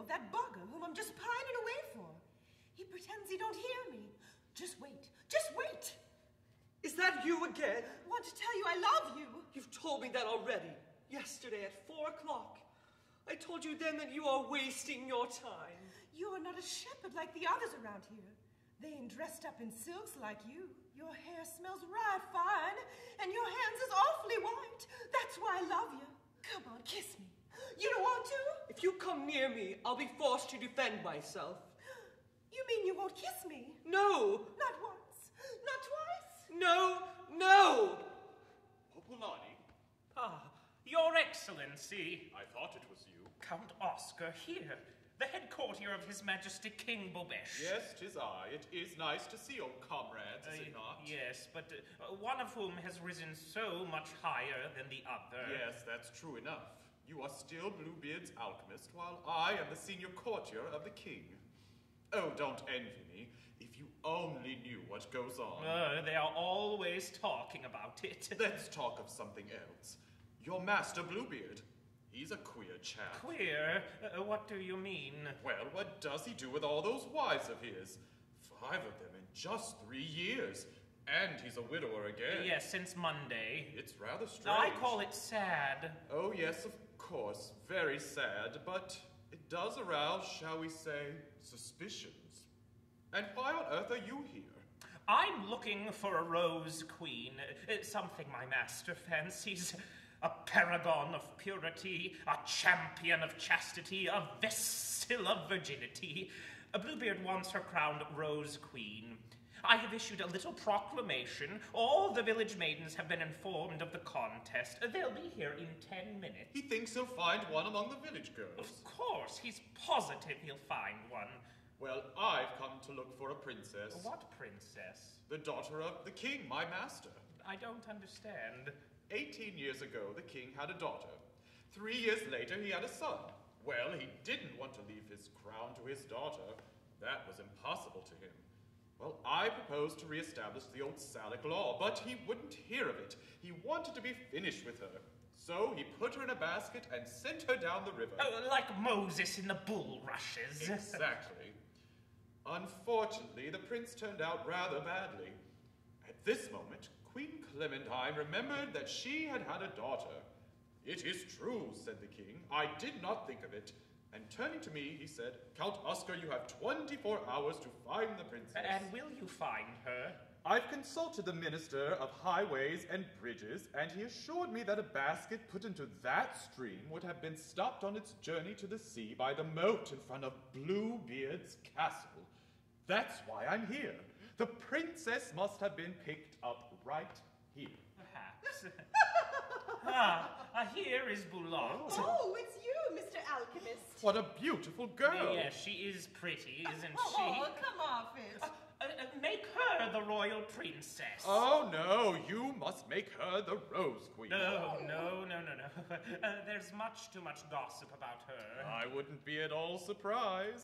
that bugger whom I'm just pining away for. He pretends he don't hear me. Just wait. Just wait. Is that you again? I want to tell you I love you. You've told me that already. Yesterday at 4 o'clock. I told you then that you are wasting your time. You are not a shepherd like the others around here. They ain't dressed up in silks like you. Your hair smells right fine, and your hands is awfully white. That's why I love you. Come on, kiss me. You don't want to? If you come near me, I'll be forced to defend myself. You mean you won't kiss me? No! Not once? Not twice? No! No! Popolani, Ah, Your Excellency. I thought it was you. Count Oscar here, the head courtier of His Majesty King Bobesh. Yes, 'tis I. It is nice to see old comrades, is it not? Yes, but one of whom has risen so much higher than the other. Yes, that's true enough. You are still Bluebeard's alchemist, while I am the senior courtier of the king. Oh, don't envy me. If you only knew what goes on. They are always talking about it. Let's talk of something else. Your master, Bluebeard. He's a queer chap. Queer? What do you mean? Well, what does he do with all those wives of his? 5 of them in just 3 years. And he's a widower again. Yes, since Monday. It's rather strange. I call it sad. Oh, yes, of course. Very sad, but it does arouse, shall we say, suspicions. And why on earth are you here? I'm looking for a Rose Queen, something my master fancies. A paragon of purity, a champion of chastity, a vessel of virginity. Bluebeard wants her crowned Rose Queen. I have issued a little proclamation. All the village maidens have been informed of the contest. They'll be here in 10 minutes. He thinks he'll find one among the village girls. Of course, he's positive he'll find one. Well, I've come to look for a princess. What princess? The daughter of the king, my master. I don't understand. 18 years ago, the king had a daughter. 3 years later, he had a son. Well, he didn't want to leave his crown to his daughter. That was impossible to him. Well, I proposed to reestablish the old Salic law, but he wouldn't hear of it. He wanted to be finished with her. So he put her in a basket and sent her down the river. Oh, like Moses in the bulrushes. Exactly. Unfortunately, the prince turned out rather badly. At this moment, Queen Clementine remembered that she had had a daughter. "It is true," said the king. "I did not think of it." And turning to me, he said, "Count Oscar, you have 24 hours to find the princess." And will you find her? I've consulted the Minister of Highways and Bridges, and he assured me that a basket put into that stream would have been stopped on its journey to the sea by the moat in front of Bluebeard's castle. That's why I'm here. The princess must have been picked up right here. Perhaps. Here is Boulogne. Oh, it's you, Mr. Alchemist. What a beautiful girl. Yes, she is pretty, isn't Oh, she? come off it. Make her the royal princess. Oh, no, you must make her the Rose Queen. No. There's much too much gossip about her. I wouldn't be at all surprised.